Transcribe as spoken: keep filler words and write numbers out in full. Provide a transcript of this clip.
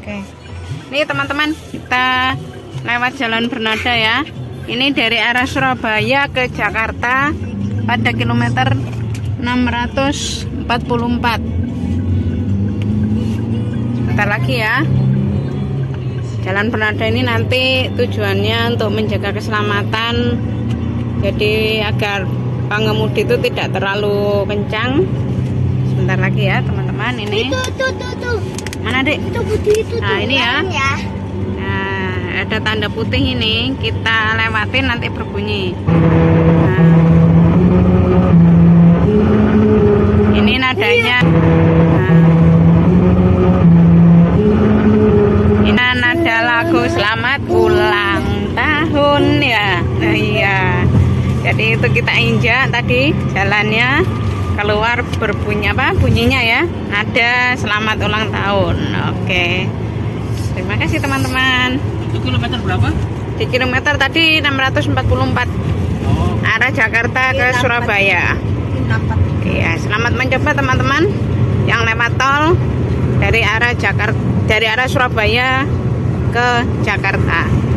Oke. Ini teman-teman, kita lewat Jalan Bernada ya. Ini dari arah Surabaya ke Jakarta pada kilometer enam ratus empat puluh empat. Sebentar lagi ya. Jalan Bernada ini nanti tujuannya untuk menjaga keselamatan, jadi agar pengemudi itu tidak terlalu kencang. Sebentar lagi ya teman-teman. Ini itu, itu, itu, itu. Mana dek? Itu putih itu. Nah ini ya. ya. Nah ada tanda putih ini, kita lewatin nanti berbunyi. Nah, ini nadanya. Nah, ini nada lagu selamat ulang tahun ya. Nah, iya. Jadi itu kita injak tadi jalannya, keluar berbunyi apa bunyinya ya, nada selamat ulang tahun. Oke, terima kasih teman-teman. Itu kilometer berapa? Di kilometer tadi enam ratus empat puluh empat. Oh. Arah Jakarta ke Surabaya. Iya, selamat mencoba teman-teman yang lewat tol dari arah Jakarta, dari arah Surabaya ke Jakarta.